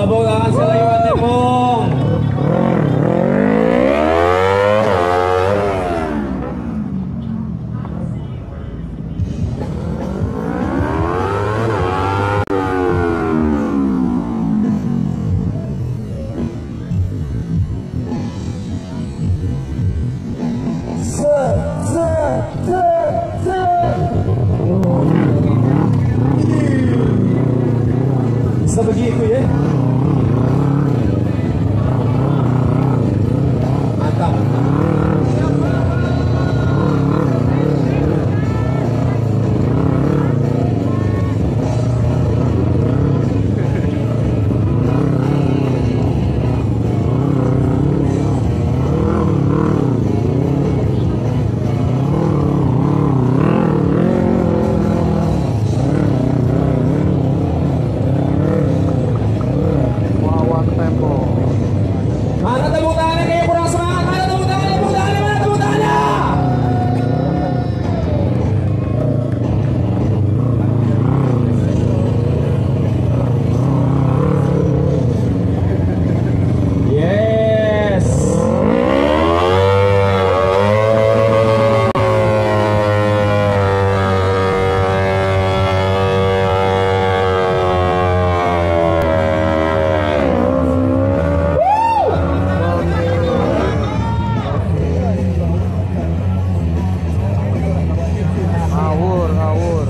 Tepuk tangan sekali lagi buat Tembong. Bisa begitu ya. Mantap. Mana tepuk tangannya kayak kurang semangat? Mana tepuk tangannya? Tepuk tangannya? Mana tepuk tangannya? Yes. Ngawur.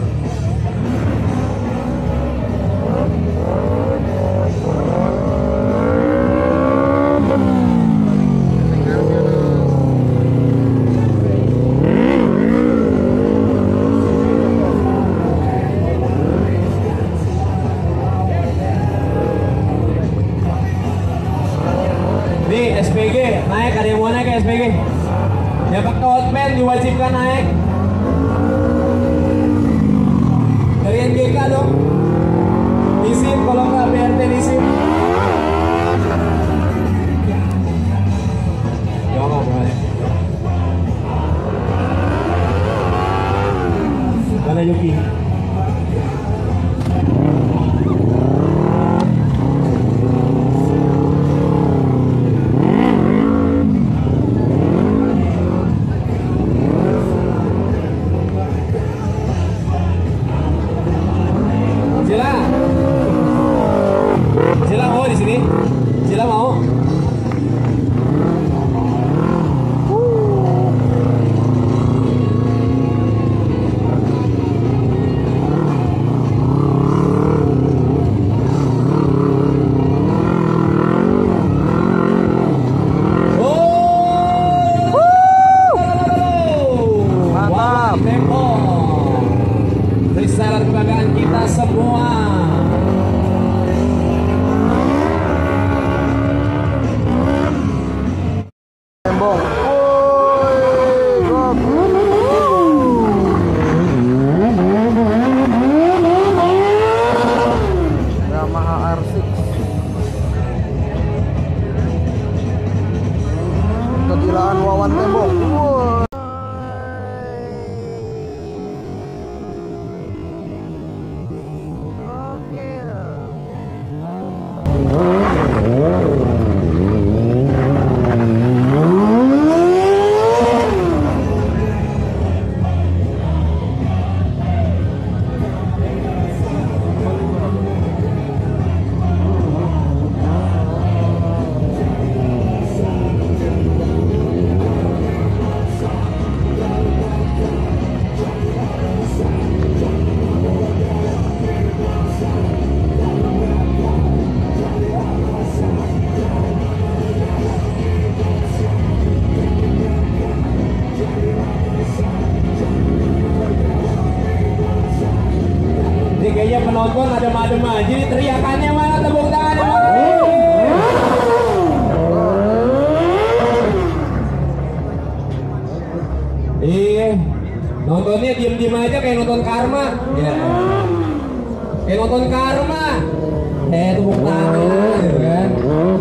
Nih SPG naik, ada yang mau naik ke SPG? Yang pakai hotman diwajibkan naik. Dari NGK dong. Disim kalau nggak BRT disim. Jangan boleh. Mana Yuki? Sila mau di sini? Sila mau? Mantap. Tembong. Risalah kebanggaan kita semua. Tembong. Yamaha R6. Kegilaan Wawan Tembong. Ini kayaknya penonton adem-adem aja. Jadi teriakannya mana? Tepuk tangannya mana? Iya, nontonnya diem-diem aja kayak nonton Karma. Ya, kayak nonton Karma. Tepuk tangan, gitu kan?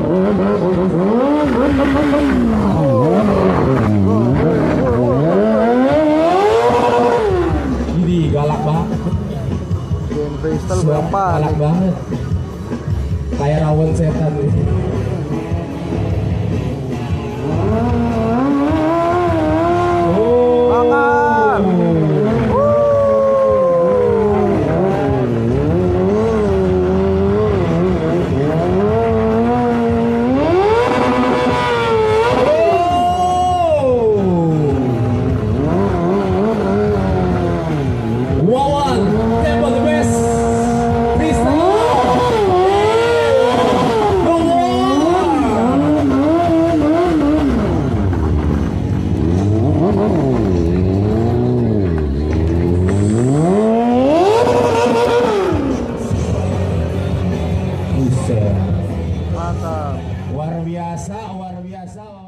Ini galak banget. Freestyle berapa? Galak banget. Kayak rawon setan nih. Makan. Wawan, tempo the best. Freestyle. The Buset. Mantap. Luar biasa, luar biasa.